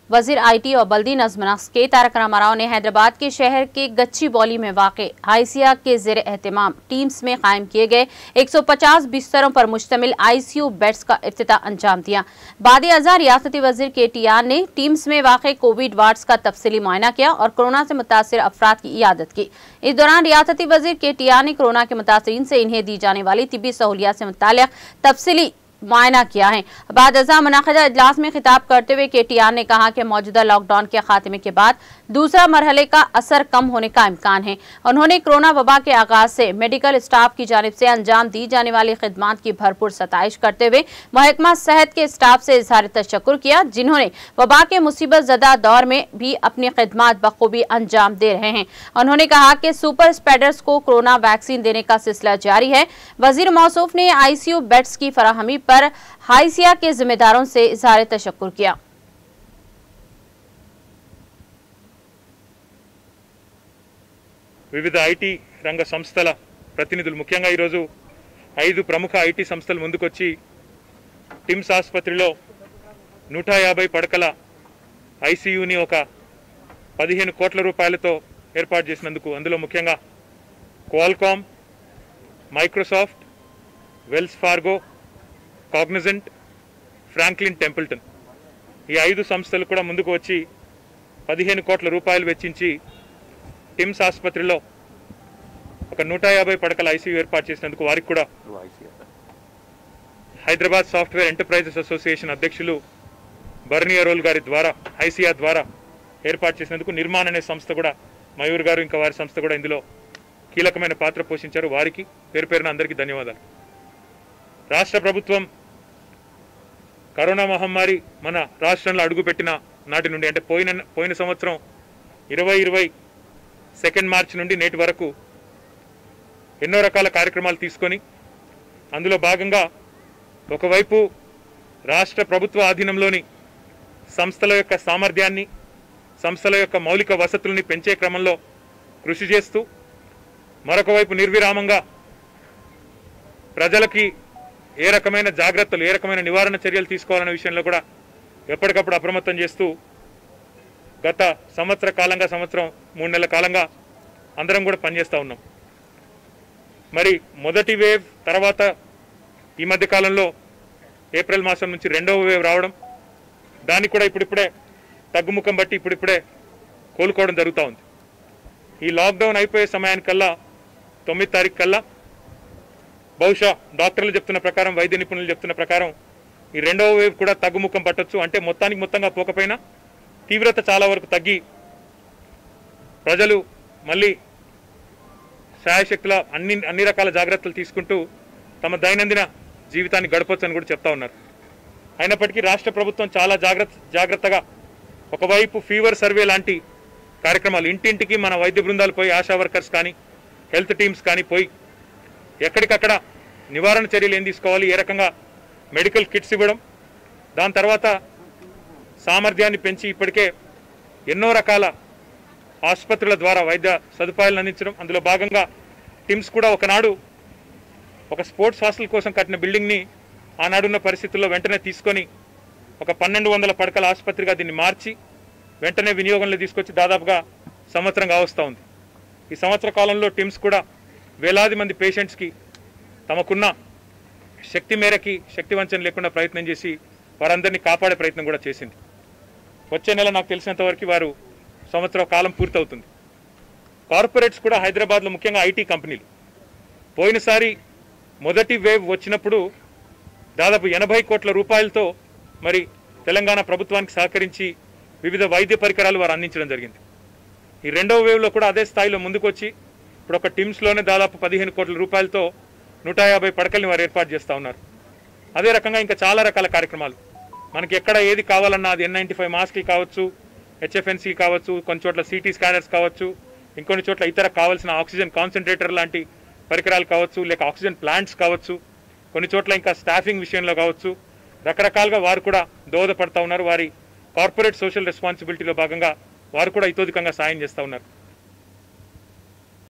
वजीर आईटी और बल्दी नज़्म नस्क के तारक रामाराव ने हैदराबाद के शहर के गच्चीबौली में वाक़े आईसीयू के ज़ेर एहतमाम टीम्स में कायम किए गए 150 बिस्तरों पर मुश्तमिल आईसीयू बेड्स का इफ्तिताह अंजाम दिया। बाद अज़ा रियासती वजीर KTR ने टीम्स में वाक़े कोविड वार्ड्स का तफसीली मुआयना किया और कोरोना से मुतासिर अफराद की इयादत की। इस दौरान रियासती वजीर KTR ने कोरोना के मुतासिरीन से इन्हें दी जाने वाली तिब्बी सहूलियात से मुताल्लिक़ तफसीली मुआयना किया है। बाद अज़ा मुनाक़िदा इजलास में खिताब करते हुए KTR ने कहा कि मौजूदा लॉकडाउन के खात्मे के बाद दूसरा मरहले का असर कम होने का इम्कान है। उन्होंने कोरोना वबा के आगाज से मेडिकल स्टाफ की जानिब से अंजाम दी जाने वाली खिदमात की भरपूर सताइश करते हुए महकमा सेहत के स्टाफ से इजहार तशक्कुर किया, जिन्होंने वबा के मुसीबत ज़दा दौर में भी अपनी खिदमात बखूबी अंजाम दे रहे हैं। उन्होंने कहा कि सुपर स्प्रेडर्स को कोरोना वैक्सीन देने का सिलसिला जारी है। वजीर मौसूफ ने ICU बेड्स की फराहमी पर हाइसिया के जिम्मेदारों से इजहार तशक्कुर किया। వివిధ ఐటీ రంగ సంస్థల ప్రతినిధులు ముఖ్యంగా ఈరోజు 5 ప్రముఖ ఐటీ సంస్థలు ముందుకొచ్చి టిమ్స్ ఆసుపత్రిలో 150 పడకల ఐసీయూని ఒక 15 కోట్ల రూపాయలతో ఏర్పాటు చేసినందుకు అందులో ముఖ్యంగా Qualcomm, Microsoft, Wells Fargo, Cognizant, Franklin Templeton ఈ 5 సంస్థలు కూడా ముందుకు వచ్చి 15 కోట్ల రూపాయలు వెచ్చించి టిమ్స్ ఆసుపత్రిలో ఒక 150 పడకల ఐసీయూ ఏర్పాటు చేసినందుకు వారికి కూడా హైదరాబాద్ సాఫ్ట్వేర్ ఎంటర్ప్రైజెస్ అసోసియేషన్ అధ్యక్షులు బర్నీ అరోల్ గారి ద్వారా ఐసీఆర్ ద్వారా ఏర్పాటు చేసినందుకు నిర్మాణ్ అనే సంస్థ కూడా మయూర్ గారు ఇంకా వారి సంస్థ కూడా ఇందులో కీలకమైన పాత్ర పోషించారు। వారికి పేరు పేరున అందరికీ ధన్యవాదాలు। రాష్ట్ర ప్రభుత్వం కరోనా మహమ్మారి మన రాష్ట్రంలో అడుగుపెట్టిన నాటి నుండి అంటే పోయిన సంవత్సరం 2020 2 మార్చి నుండి నేటి వరకు ఎన్నో రకాల కార్యక్రమాలు తీసుకొని అందులో భాగంగా ఒకవైపు రాష్ట్ర ప్రభుత్వ ఆధీనంలోని సంస్థల యొక్క సామర్థ్యాన్ని, సంస్థల యొక్క మౌలిక వసతుల్ని పెంచే క్రమంలో కృషి చేస్తూ మరొక వైపు నిర్విరామంగా ప్రజలకి ఏ రకమైన జాగ్రత్తలు, ఏ రకమైన నివారణ చర్యలు తీసుకోవాలనే విషయంలో కూడా ఎప్పటికప్పుడు అప్రమత్తం చేస్తూ గత సంవత్సరం 3 నెలల కాలంగా అందరం కూడా పనిచేస్తూ ఉన్నాం। మరి మొదటి వేవ్ తర్వాత ఈ మధ్య కాలంలో ఏప్రిల్ మాసం నుంచి రెండవ వేవ్ రావడం, దానికి కూడా ఇప్పుడిప్పుడే తగ్గుముఖం బట్టి ఇప్పుడిప్పుడే కోలుకోవడం జరుగుతూ ఉంది। ఈ లాక్డౌన్ అయిపోయే సమయానికల్లా 9 తారీఖు కల్లా బహుశా డాక్టర్లు చెప్తున్న ప్రకారం, వైద్య నిపుణులు చెప్తున్న ప్రకారం ఈ రెండవ వేవ్ కూడా తగ్గుముఖం పట్టొచ్చు। అంటే మొత్తంగా పోకపోయినా తీవ్రత చాలా వరకు తగ్గి ప్రజలు మళ్ళీ శాయశక్తుల అన్ని రకాల జాగ్రత్తలు తీసుకుంటూ తమ దైనందిన జీవితాన్ని గడపొచ్చని కూడా చెప్తా ఉన్నారు। అయినప్పటికీ రాష్ట్ర ప్రభుత్వం చాలా జాగ్రత్తగా ఒకవైపు ఫీవర్ సర్వే లాంటి కార్యక్రమాలు, ఇంటింటికి మన వైద్య బృందాలు పోయి, ఆశా వర్కర్స్ కానీ హెల్త్ టీమ్స్ కానీ పోయి ఎక్కడికక్కడ నివారణ చర్యలు ఏం తీసుకోవాలి, ఏ రకంగా మెడికల్ కిట్స్ ఇవ్వడం, దాని తర్వాత సామర్థ్యాన్ని పెంచి ఇప్పటికే ఎన్నో రకాల ఆసుపత్రుల ద్వారా వైద్య సదుపాయాలను అందించడం, అందులో భాగంగా టిమ్స్ కూడా ఒకనాడు ఒక స్పోర్ట్స్ హాస్టల్ కోసం కట్టిన బిల్డింగ్ని ఆనాడున్న పరిస్థితుల్లో వెంటనే తీసుకొని ఒక 1200 పడకల ఆసుపత్రిగా దీన్ని మార్చి వెంటనే వినియోగంలో తీసుకొచ్చి దాదాపుగా సంవత్సరం కావస్తూ ఉంది। ఈ సంవత్సర కాలంలో టిమ్స్ కూడా వేలాది మంది పేషెంట్స్కి తమకున్న శక్తి మేరకి శక్తి వంచన లేకుండా ప్రయత్నం చేసి వారందరినీ కాపాడే ప్రయత్నం కూడా చేసింది। వచ్చే నెల నాకు తెలిసినంత వరకు వారు సంవత్సర కాలం పూర్తవుతుంది। కార్పొరేట్స్ కూడా హైదరాబాద్లో ముఖ్యంగా ఐటీ కంపెనీలు పోయినసారి మొదటి వేవ్ వచ్చినప్పుడు దాదాపు 80 కోట్ల రూపాయలతో మరి తెలంగాణ ప్రభుత్వానికి సహకరించి వివిధ వైద్య పరికరాలు వారు అందించడం జరిగింది। ఈ రెండవ వేవ్లో కూడా అదే స్థాయిలో ముందుకొచ్చి ఇప్పుడు ఒక టిమ్స్లోనే దాదాపు 15 కోట్ల రూపాయలతో 150 పడకల్ని వారు ఏర్పాటు చేస్తూ ఉన్నారు। అదే రకంగా ఇంకా చాలా రకాల కార్యక్రమాలు మనకి ఎక్కడ ఏది కావాలన్నా, అది N95 మాస్క్లు కావచ్చు, HFNC కావచ్చు, కొన్ని చోట్ల CT స్కానర్స్ కావచ్చు, ఇంకొన్ని చోట్ల ఇతర కావాల్సిన ఆక్సిజన్ కాన్సన్ట్రేటర్ లాంటి పరికరాలు కావచ్చు, లేక ఆక్సిజన్ ప్లాంట్స్ కావచ్చు, కొన్ని చోట్ల ఇంకా స్టాఫింగ్ విషయంలో కావచ్చు, రకరకాలుగా వారు కూడా దోహదపడతా ఉన్నారు। వారి కార్పొరేట్ సోషల్ రెస్పాన్సిబిలిటీలో భాగంగా వారు కూడా ఇతోధికంగా సాయం చేస్తూ ఉన్నారు।